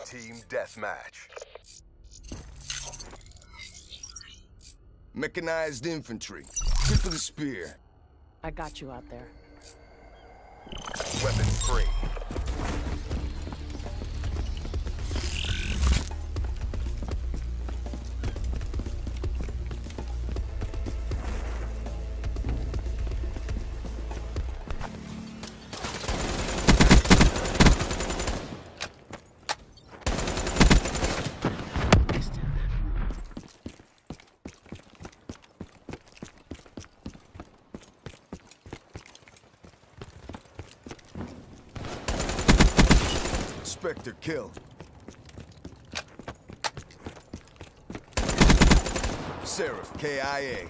Team deathmatch. Mechanized infantry. Good for the spear. I got you out there. Weapons free. Spectre kill. Seraph KIA.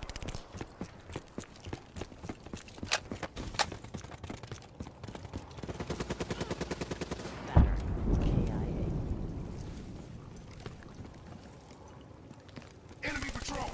Batter. KIA. Enemy patrol.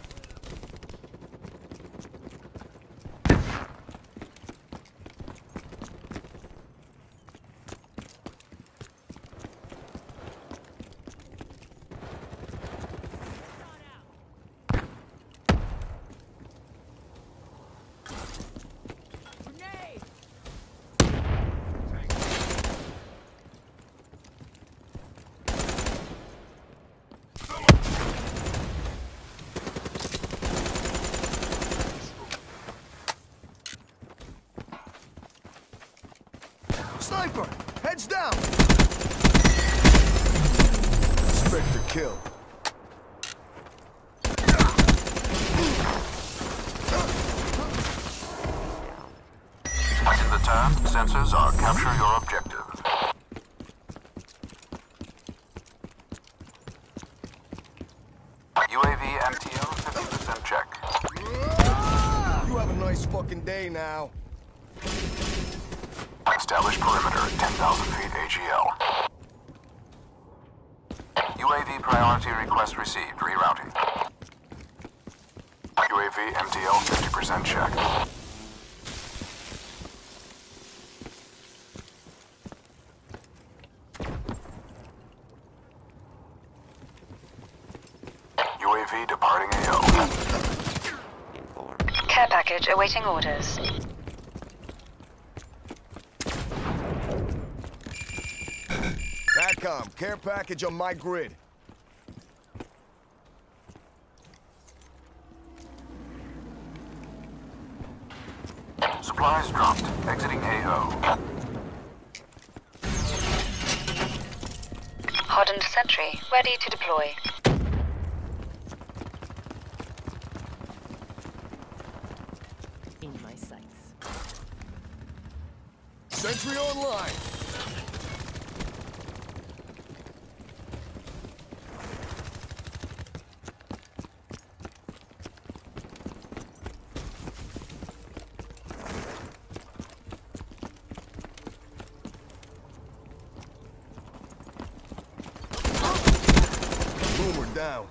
Sniper! Heads down! Spectre kill. In the turn, sensors are capture your objective. UAV MTO 50% check. You have a nice fucking day now. Establish perimeter at 10,000 feet AGL. UAV priority request received. Rerouting. UAV MTL 50% check. UAV departing AO. Care package awaiting orders. TACCOM, care package on my grid. Supplies dropped. Exiting AO. Hardened sentry, ready to deploy. In my sights. Sentry online. Boomer down.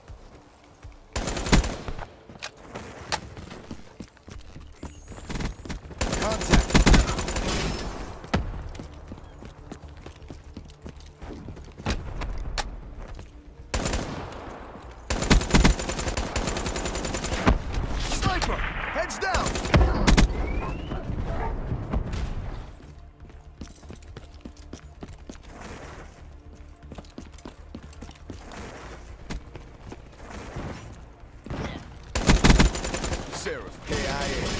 Contact. Sniper! Heads down! Seraph KIA.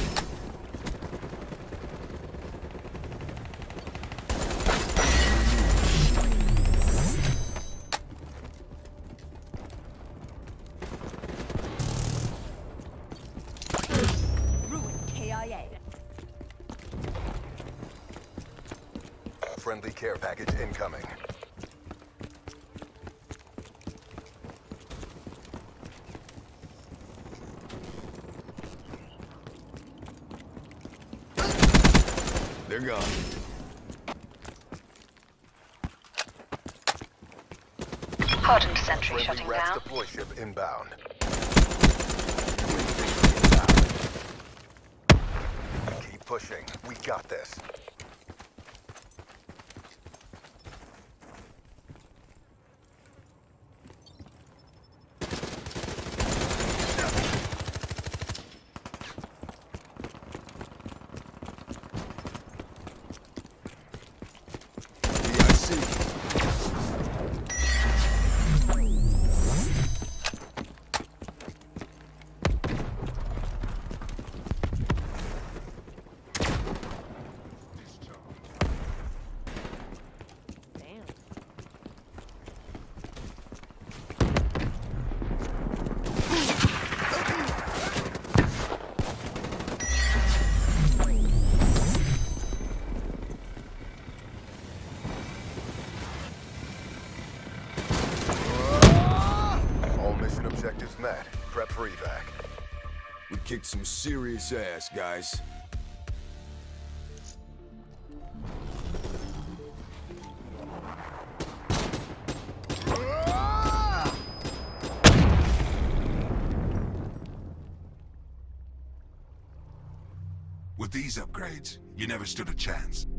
Friendly care package incoming. They're gone. Hardened sentry Friendly shutting RAPS down. deploy ship inbound. Keep pushing. We got this. Matt, prep for evac. We kicked some serious ass, guys. With these upgrades, you never stood a chance.